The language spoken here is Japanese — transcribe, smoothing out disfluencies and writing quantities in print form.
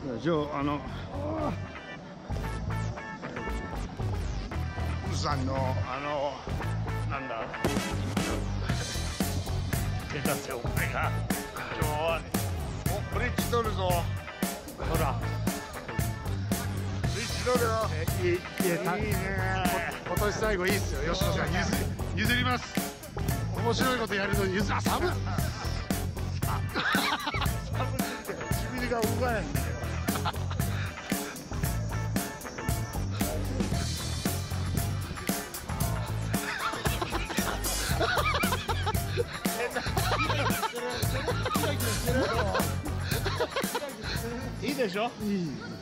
じゃあウさんのなんだ出たぜお前が今日はねおブリッジ取るぞほらブリッジ取るよいいね今年最後いいっすよよしじゃあ譲ります面白いことやるのに寒っ寒すぎて唇が動かないんだよいいでしょ。いい。